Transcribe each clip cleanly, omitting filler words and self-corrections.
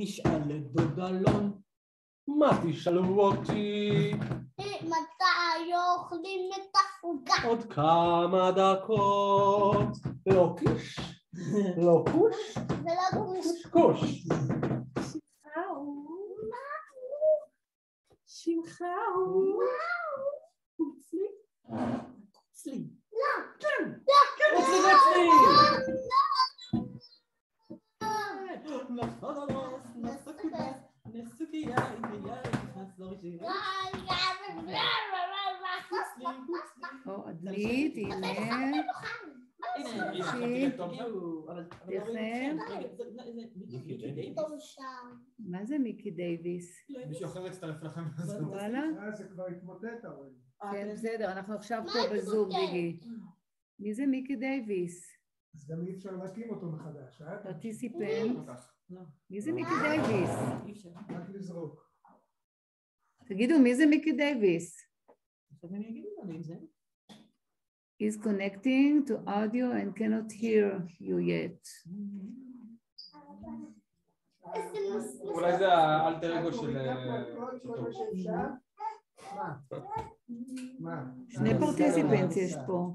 נשאל את דוד אלון, מה תשאלו אותי? מתי אוכלים את החוגה? עוד כמה דקות. לא קיש, לא קוש, ולא גוש. קוש. שמך הוא קוצלי? קוצלי. לא. כן. כן, אצלי. או עדלית, הנה. מה זה מיקי דייוויס? מישהו אחר יצטרף לכם. וואלה? זה כבר התמוטט, אבל... כן, בסדר, אנחנו עכשיו פה בזום, דיגי. מי זה מיקי דייוויס? אז גם אי אפשר להקים אותו מחדש, אה? פרטיסיפנט. מי זה מיקי דייוויס? רק לזרוק. תגידו, מי זה מיקי דייוויס? עכשיו אני אגיד לו מי זה. Is connecting to audio and cannot hear you yet. אולי זה האלטר אגו של... מה? שני פרטיסיפנטס יש פה.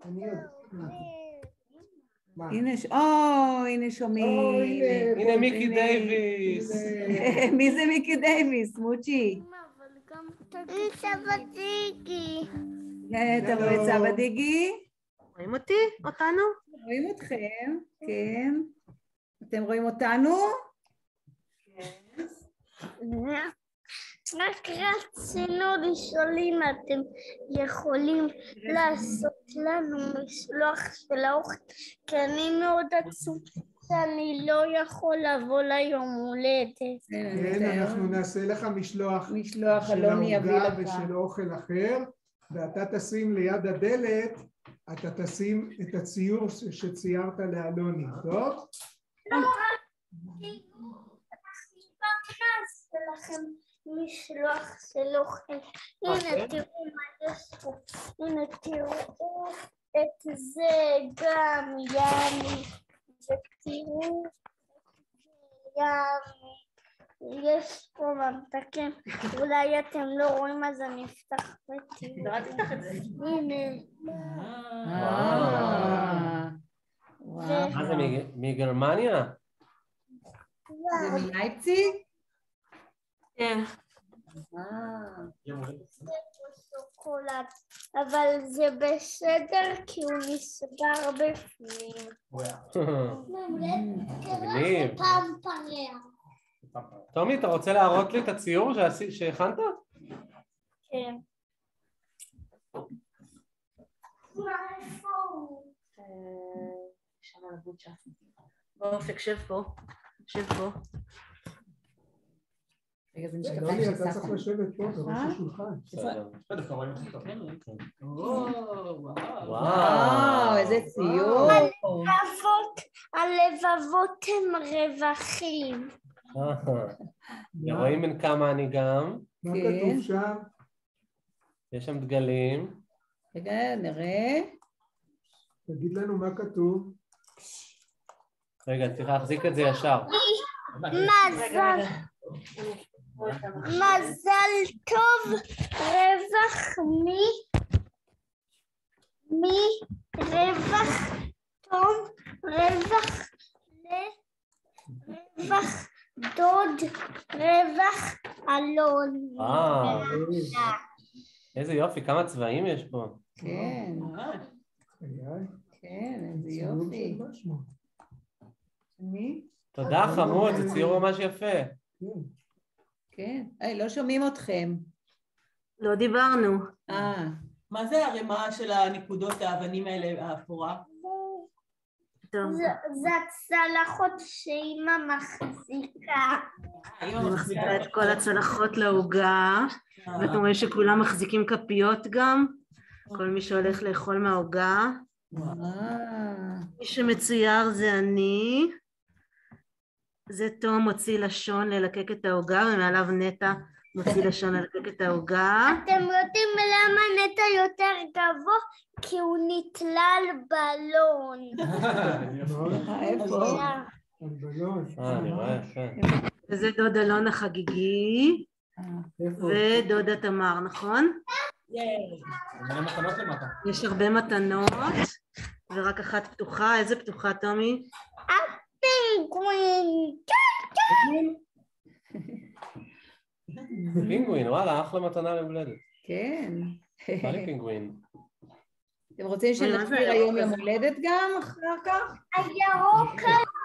הנה שומעים. הנה מיקי דייוויס. מי זה מיקי דייוויס? מוצ'י. סבא דיגי. אתה רואה את סבא דיגי? רואים אותי? אותנו? רואים אתכם, כן. אתם רואים אותנו? רק רצינו לשאול אם אתם יכולים לעשות לנו משלוח של האוכל, כי אני מאוד עצוב שאני לא יכול לבוא ליום הולדת. כן, אנחנו נעשה לך משלוח של העוגה ושל אוכל אחר, ואתה תשים ליד הדלת, אתה תשים את הציור שציירת לאלוני, טוב? לא, נעשה לכם משלוח של אוכל. הנה תראו מה יש פה, הנה תראו את זה גם ימי, ותראו ימי, יש פה ממתקים, אולי אתם לא רואים אז אני אפתח ותראו. אל תפתח את זה. הנה. מה זה מגרמניה? זה מלייפציג? כן. זה שוקולד, אבל זה בסדר כי הוא נסגר בפנים. מגניב. תומי, אתה רוצה להראות לי את הציור שהכנת? כן. שם על הבוצ'ה. בוא, שב פה. שב פה. רגע, זה לא, אתה צריך לשבת פה, בראש השולחן. וואו, איזה ציור. הלבבות הם רווחים. רואים בין כמה אני גם. מה כתוב שם? יש שם דגלים. רגע, נראה. תגיד לנו מה כתוב. רגע, צריך להחזיק את זה ישר. מזל טוב, רווח רווח טוב, רווח רווח דוד, רווח אלון. איזה יופי, כמה צבעים יש פה. כן. כן, איזה יופי. מי? תודה חמוד, זה ציור ממש יפה. כן. לא שומעים אתכם. לא דיברנו. מה זה הרמה של הנקודות האבנים האלה, האפורה? זה הצלחות שאימא מחזיקה. היא מחזיקה את כל הצלחות לעוגה, ואתם רואים שכולם מחזיקים כפיות גם, כל מי שהולך לאכול מהעוגה. מי שמצויר זה אני, זה תום מוציא לשון ללקק את העוגה, ומעליו נטע מוציא לשון ללקק את העוגה. אתם יודעים למה נטע יותר גבוה? כי הוא נתלל בלון. איפה? בלון. אני רואה, יפה. וזה דוד אלון החגיגי, ודודה תמר, נכון? מלא מתנות למטה. יש הרבה מתנות, ורק אחת פתוחה. איזה פתוחה, טומי? פינגווין. פינגווין, וואלה, אחלה מתנה להולדת. כן. מה לי פינגווין? אתם רוצים שנסביר היום יום הולדת גם אחר כך? הירוק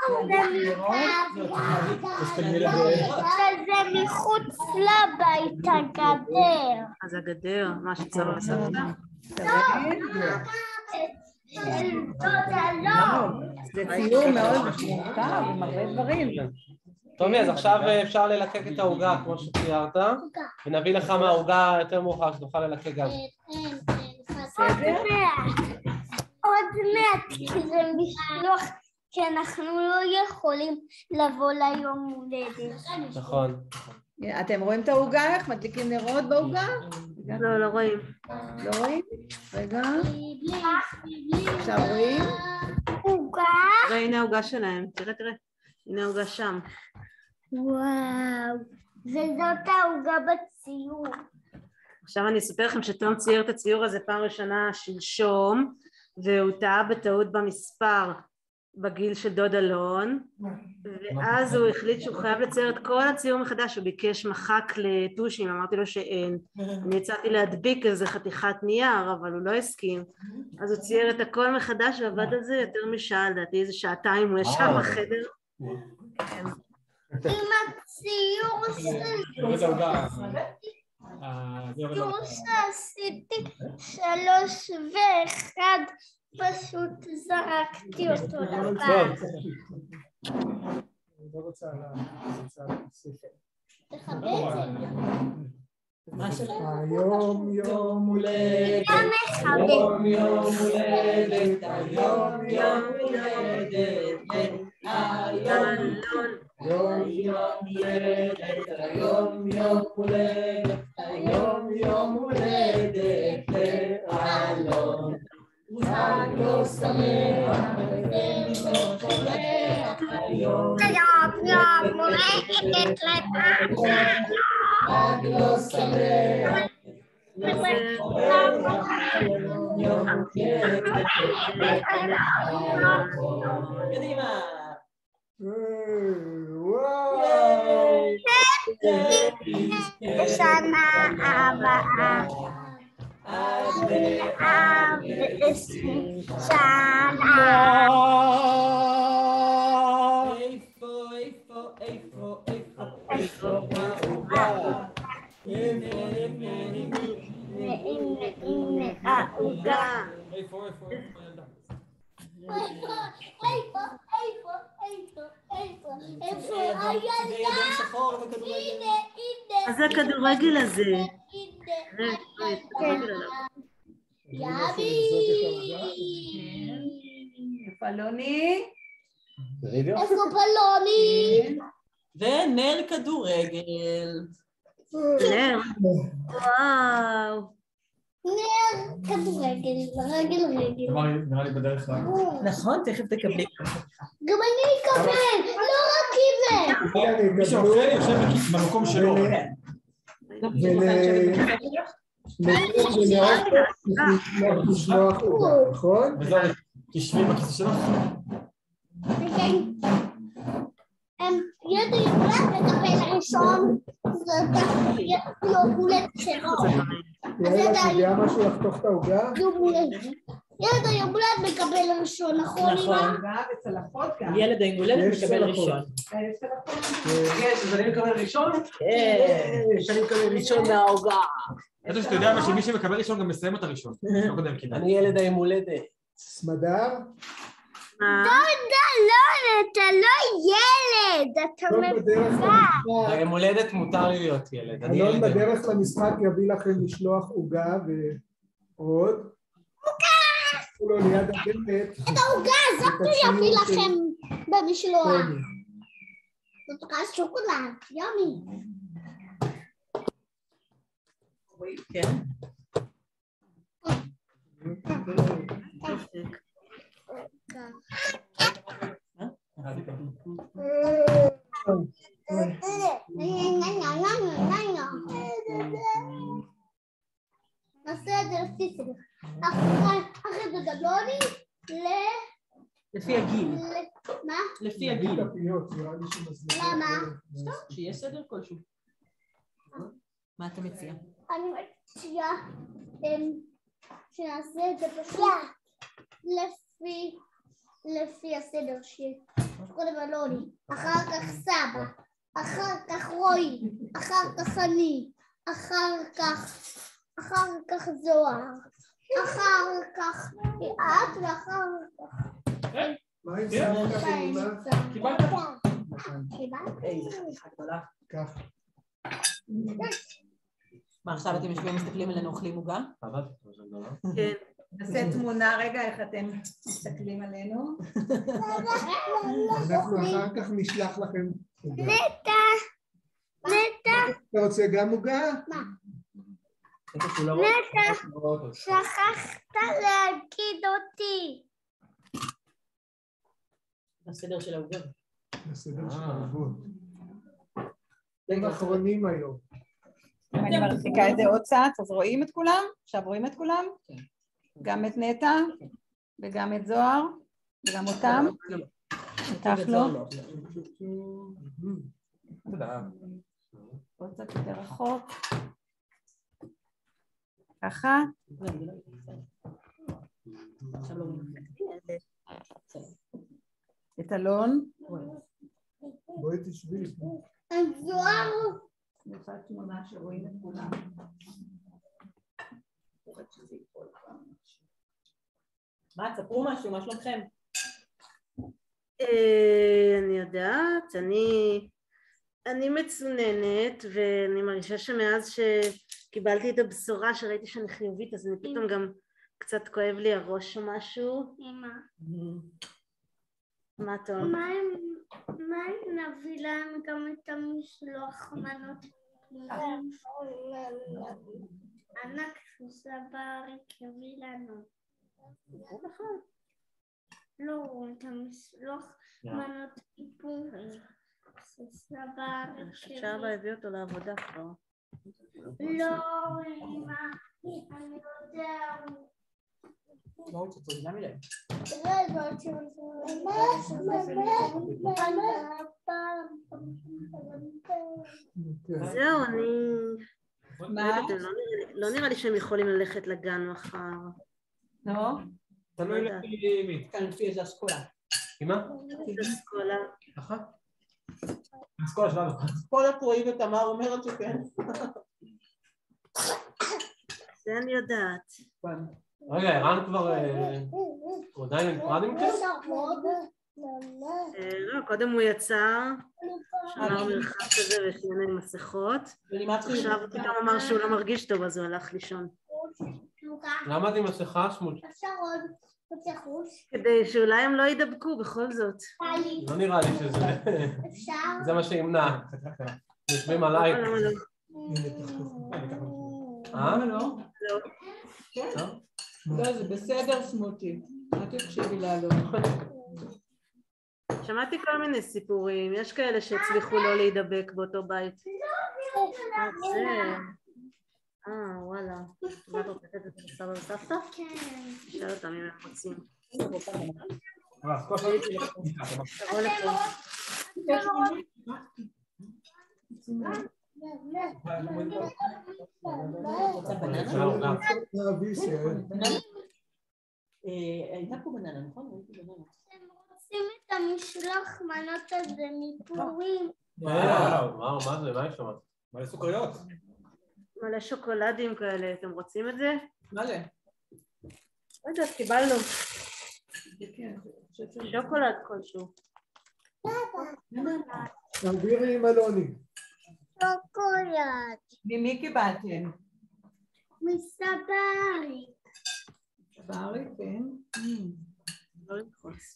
זה מחוץ לבית הגדר. אז הגדר, מה שצריך לעשות. זה ציור מאוד מורכב עם הרבה דברים. טומי, אז עכשיו אפשר ללקק את העוגה כמו שציירת, ונביא לך מהעוגה יותר מאוחר שתוכל ללקק גם. עוד מעט, כי זה משלוח, כי אנחנו לא יכולים לבוא ליום הולדת. נכון. אתם רואים את העוגה? איך מדליקים נרות בעוגה? לא, לא רואים. לא רואים? רגע. עכשיו רואים? עוגה? הנה העוגה שלהם, תראה. הנה העוגה שם. וואו, וזאת העוגה בציור. עכשיו אני אספר לכם שתום צייר את הציור הזה פעם ראשונה שלשום, והוא טעה בטעות במספר בגיל של דוד אלון, ואז הוא החליט שהוא חייב לצייר את כל הציור מחדש. הוא ביקש מחק לטושים, אמרתי לו שאין. אני הצעתי להדביק איזה חתיכת נייר, אבל הוא לא הסכים, אז הוא צייר את הכל מחדש ועבד על זה יותר משעה, לדעתי איזה שעתיים הוא ישב בחדר. עם הציור שעשיתי 3 ו1, פשוט זרקתי אותו לבד. היום יום הולדת, היום יום הולדת, היום יום הולדת, יום הולדת, היום יום הולדת, היום יום הולדת לאלון. חג לו שמח, היום יום הולדת חג לו שמח, קדימה. שנה הבאה 120 שנה. איפה הנה העוגה. איפה הילדה? הנה. אז זה הכדורגל הזה. יבי. פלוני. איפה פלוני? ונר כדורגל. נר. וואו. נר כדורגל, רגל. נראה לי בדרך כלל. נכון, תכף תקבלי. גם אני אקבל, לא רק איזה. מי שאוכל יושב במקום שלו. לשלוח עוגה, נכון? וזהו, תשבי בכיסא שלך. ילד יולד מקבל ראשון, זה יום הולדת שלו. יאללה, תגיע משהו לחתוך את העוגה? ילד היום הולד מקבל ראשון, נכון אמא? ילד היום הולדת מקבל ראשון. יש, אז אני מקבל ראשון? שאני מקבל ראשון מהעוגה. אתה שאתה יודע שמי שמקבל ראשון גם מסיים את הראשון. אני ילד היום הולדת. סמדר? דודה, לא, אתה לא ילד, אתה מבוגר. היום הולדת מותר לי להיות ילד. אלון בדרך למשחק יביא לכם לשלוח עוגה ועוד. עוגה! ליד הדלת. את העוגה הזאת הוא יביא לכם במשלוח. זאת עוגה שוקולד, יומי. כן. נעשה את זה לפי סדר. אחרי זה גדולי לפי הגיל. מה? לפי הגיל. למה? שיהיה סדר כלשהו. מה אתה מציע? אני מציעה שנעשה את זה פשוט לפי הסדר שקודם אלוני, אחר כך סבא, אחר כך רועי, אחר כך אני, אחר כך זוהר, אחר כך את ואחר כך מה עם סבתא ואמא? קיבלת? איזה חתיכה גדולה. כך. מה, עכשיו אתם יושבים ומסתכלים עלינו אוכלים עוגה? כן. נעשה תמונה רגע איך אתם מסתכלים עלינו. אנחנו אחר כך נשלח לכם עוגה. נטע, אתה רוצה גם עוגה? שכחת להגיד אותי. הסדר של העוגה. בסדר של העוגות. הם אחרונים היום. אני מרחיקה את זה עוד קצת, אז רואים את כולם? עכשיו רואים את כולם? גם את נטע וגם את זוהר וגם אותם. אותך לא. עוד קצת יותר רחוק. ככה. את אלון. בואי תשבי. זוהר. נעשה תמונה שרואים את כולם. מה, תספרו משהו, מה שלומכם? אני יודעת, אני מצוננת, ואני מרגישה שמאז שקיבלתי את הבשורה שראיתי שאני חיובית, אז אני פתאום גם קצת כואב לי הראש או משהו. אמא. מה טוב? מה אם נביא להם גם את המשלוח מנות? ענק שסבריק יביא לנו. לא, את המשלוח מנות טיפורים. שסבריק שאבא הביא אותו לעבודה כבר. לא, אמא, אני יודע. לא רוצה צורי, גם אליהם. זהו, לא נראה לי שהם יכולים ללכת לגן מחר. לא? תלוי לפי מי. כאן לפי איזה אסכולה. אמא? אסכולה. ככה? אסכולה שלנו. אסכולה פרואי ותמר אומרת שכן. זה אני יודעת. רגע, ערן כבר... הוא עדיין נפרד עם כס? לא, קודם הוא יצא, שמר מרחק כזה ושיינה עם מסכות. עכשיו הוא פתאום אמר שהוא לא מרגיש טוב, אז הוא הלך לישון. למה את עם מסכה שמול? אפשר עוד פוצה חוש? כדי שאולי הם לא ידבקו בכל זאת. לא נראה לי שזה... אפשר? זה מה שימנע. יושבים עליי. לא? לא, זה בסדר סמוטי. אל תקשיבי לאלון. שמעתי כל מיני סיפורים, יש כאלה שהצליחו לא להידבק באותו בית. וואלה. מה אתה רוצה לתת את זה לסבא וסבתא? כן. שאל אותם אם הם רוצים. תבוא לפה. הייתה פה בננה, נכון? הם רוצים את המשלוח מנות הזה מפורים. וואו, מה זה? מה יש שם? מלא סוכריות. מלא שוקולדים כאלה, אתם רוצים את זה? מה זה? לא יודעת, קיבלנו. שוקולד כלשהו. תעבירי עם אלוני. שוקולד. ממי קיבלתם? מסברי. סברי, כן. לא לקחוץ.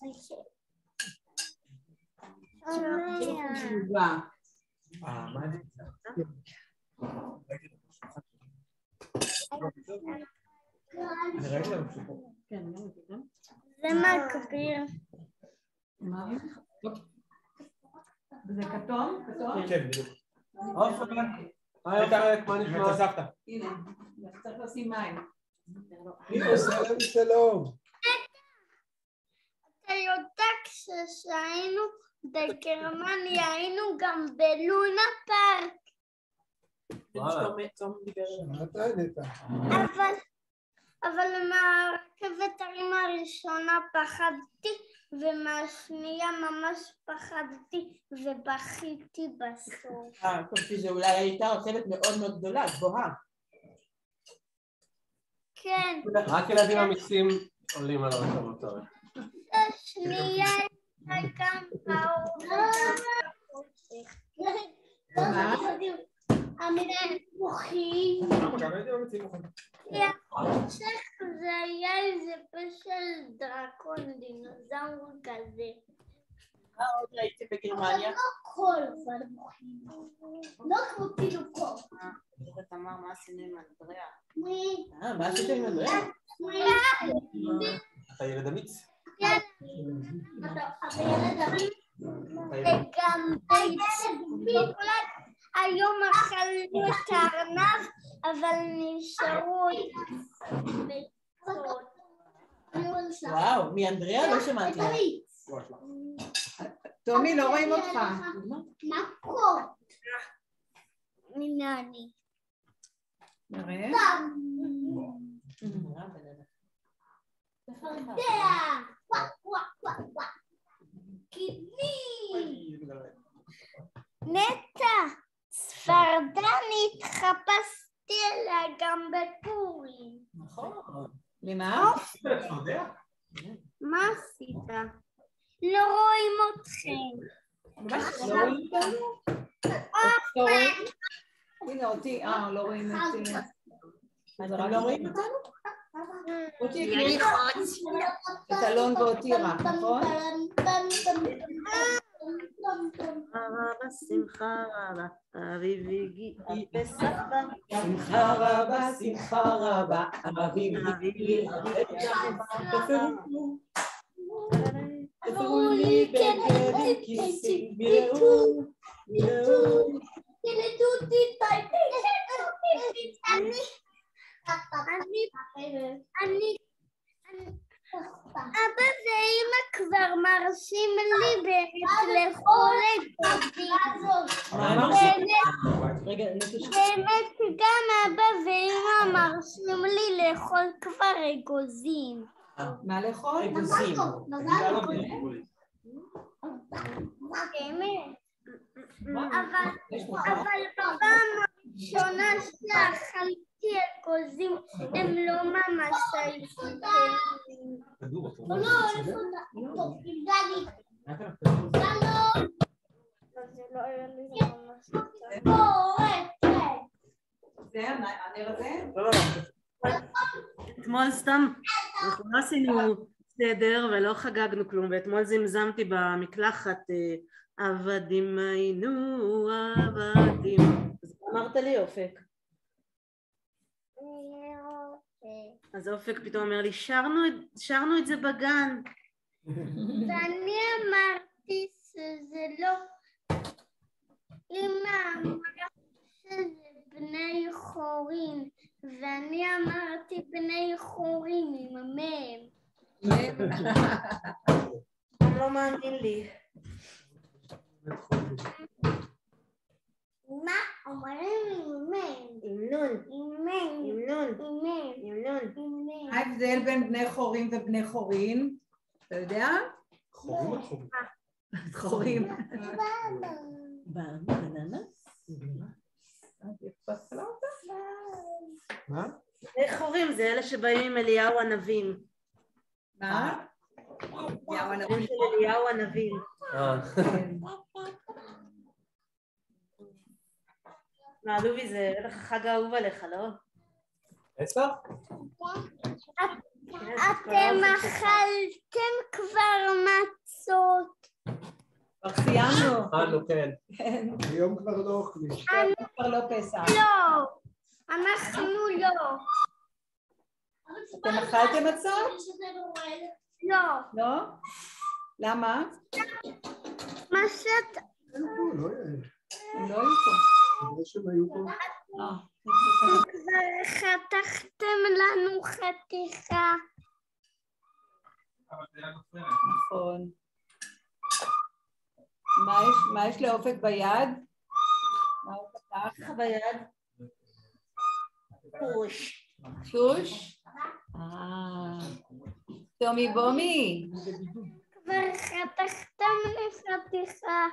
מה זה? אני ראיתי לנו פשוט. כן, זה מקריר. מה? זה כתום? כתום? כן, בדיוק. אופק, היי אופק, מה נשמע? את הסבתא. הנה, צריך לשים מים. הנה, שלום שלום. אתה יודע כשהיינו בגרמניה היינו גם בלונה פארק, שמעת נטע? אבל מהרכבת הרים הראשונה פחדתי ומהשנייה ממש פחדתי ובכיתי בסוף. חשבתי שאולי הייתה רכבת מאוד מאוד גדולה, גבוהה. כן, רק ילדים אמיצים עולים על הרכבות האלה. השנייה הייתה גם באור בחושך. המוחים. החושך זה היה איזה פה של דרקון, דינוזאור כזה. מה עוד ראיתי בגרמניה? לא כל אבל מוחים. לא כמו תינוקות. תמר, מה עשינו עם אנדריאה? מה עשיתם עם אנדריאה? אתה ילד אמיץ. וגם היום אכלנו את הארנב, אבל נשארו ביצות. וואו, מאנדריאה לא שמעתי. תומי, לא רואים אותך. מה פה? הנה אני. נראה. צפרדע! קידמי! נטע, צפרדנית, חפשתי עליה גם בפורים. נכון. למה? מה עשית? לא רואים אתכם. לא רואים אותנו? הנה אותי, לא רואים אותי. אתם לא רואים אותנו? אותי הקריא את אלון ואותי רק, נכון? רבה, שמחה רבה, אביב הגיע בסבא. שמחה רבה, שמחה רבה, אביב הגיע בסבא. תפרו לי בגד כיסים, מילאו, מילאו. אבא ואמא כבר מרשים לי באמת לאכול באמת גם אבא ואמא מרשים לי לאכול כבר אגוזים. מה לאכול? אגוזים. באמת. אבל בפעם הראשונה שאכלתי אגוזים הם לא ממש היו טעימים. לא, איפה טוב, גלי. זה לא היה לי ממש טעים. זה הנר הזה? אתמול סתם, אנחנו לא עשינו סדר ולא חגגנו כלום, ואתמול זמזמתי במקלחת עבדים היינו עבדים. אז אמרת לי אופק. אז אופק פתאום אומר לי, שרנו את זה בגן. ואני אמרתי שזה לא, אמא אמרה שזה בני חורין, ואני אמרתי בני חורין עם המם. הוא לא מאמין לי. מה? אומרים עם מם. עם נון. עם מם. עם נון. עם מם. עם נון. עם מם. מה ההבדל בין בני חורים ובני חורין? אתה יודע? חורים או חורים? חורים. בננה? מה? בני חורים זה אלה שבאים עם אליהו הנביא. מה? הנביא של אליהו הנביא. מה, לובי, זה בטח החג האהוב עליך, לא? פסח? אתם אכלתם כבר מצות. כבר סיימנו. כן. היום כבר לא אוכלים. כבר לא פסח. לא. אנחנו לא. אתם אכלתם מצות? לא. לא? למה? שאת... לא, הם לא היו פה. כדי שהם היו פה. כבר חתכתם לנו חתיכה. נכון. מה יש לאופק ביד? מה הוא פתח ביד? פוש. שוש? תומי בומי. כבר חתכתם לי חתיכה.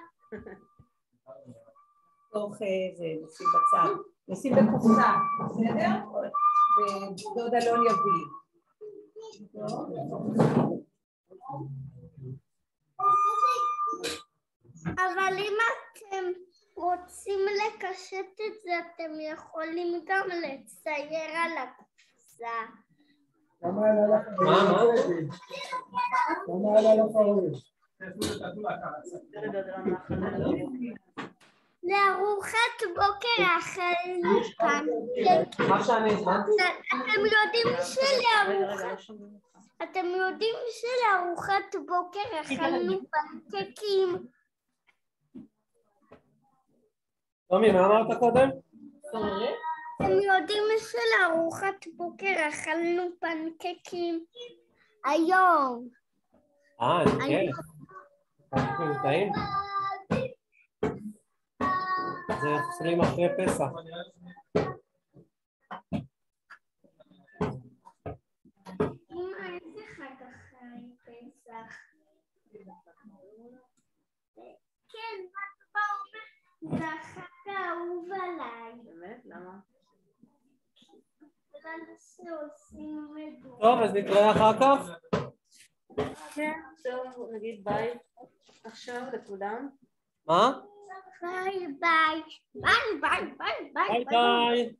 תוך זה, נשים בצד. נשים בקופסה, בסדר? ודוד אלון יביא. אבל אם אתם רוצים לקשט את זה, אתם יכולים גם לצייר על הקופסה. כמה עלה לך? כמה עלה לך הראש? לארוחת בוקר אכלנו פנקקים. מה שאני הזמנתי? אתם יודעים שלארוחת בוקר אכלנו פנקקים. תומי, מה אמרת קודם? אתם יודעים שלארוחת בוקר אכלנו פנקקים. היום. כן. טעים? זה אוכלים אחרי פסח. אמא, איזה חג אחרי פסח? כן, מה אתה אומר? זה החג האהוב עליי. באמת? למה? טוב, אז נתראה אחר כך. כן, טוב, נגיד ביי עכשיו לכולם. מה? ביי ביי. ביי ביי ביי ביי. ביי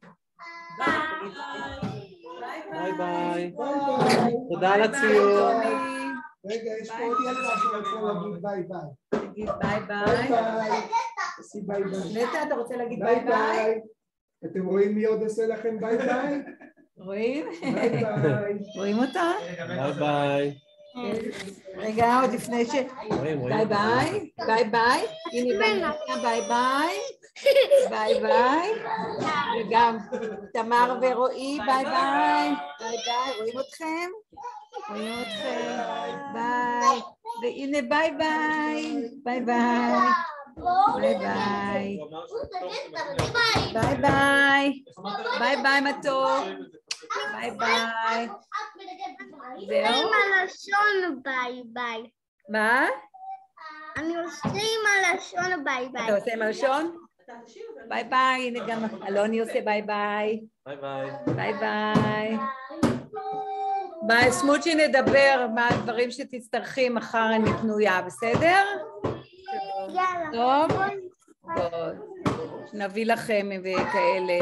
ביי. ביי ביי. תודה על הציור. רגע, יש פה עוד ילדה שרוצה להגיד ביי ביי. תגיד ביי ביי. ביי ביי. תעשי ביי ביי. נטע, אתה רוצה להגיד ביי ביי? אתם רואים מי עוד עושה לכם ביי ביי? רואים? ביי ביי. רואים אותה? ביי ביי. רגע, עוד לפני ש... ביי ביי. ביי ביי. הנה ביי ביי. ביי ביי. וגם תמר ורועי, ביי ביי. ביי ביי. רואים אתכם? רואים אתכם. ביי. והנה ביי ביי. ביי ביי. ביי ביי. ביי ביי. ביי ביי מתוק. ביי ביי. זהו? עם הלשון ביי ביי. מה? אני עושה עם הלשון ביי ביי. אתה עושה עם הלשון? ביי ביי. הנה גם אלוני עושה ביי ביי. ביי ביי. ביי ביי. ביי, סמוצ'י נדבר מה הדברים שתצטרכי מחר אני פנויה, בסדר? יאללה. טוב? טוב. נביא לכם וכאלה.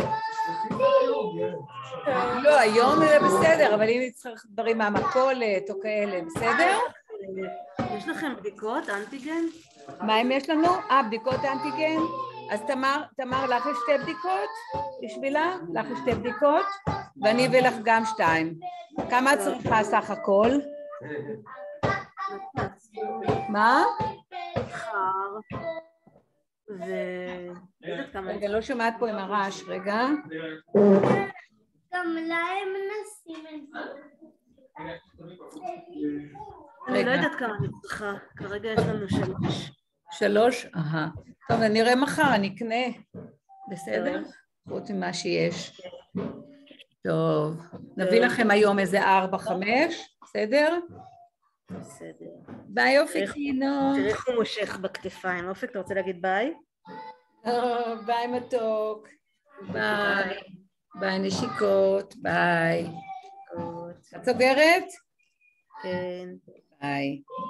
לא, היום זה בסדר, אבל אם נצטרך דברים מהמכולת או כאלה, בסדר? יש לכם בדיקות אנטיגן? מה אם יש לנו? בדיקות אנטיגן? אז תמר, לך יש 2 בדיקות? בשבילה? לך יש 2 בדיקות? ואני אביא לך גם 2. כמה את צריכה סך הכל? מה? מחר. רגע, לא שומעת פה עם הרעש, רגע. גם להם נשים את זה. אני לא יודעת כמה אני צריכה, כרגע יש לנו 3. 3? טוב, אני אראה מחר, אני אקנה. בסדר? חוץ ממה שיש. טוב, נביא לכם היום איזה 4-5, בסדר? בסדר. ביי אופיקינו. תראי איך הוא מושך בכתפיים. אופק, אתה רוצה להגיד ביי? ביי מתוק. ביי. ביי נשיקות. ביי. את סוגרת? כן. ביי.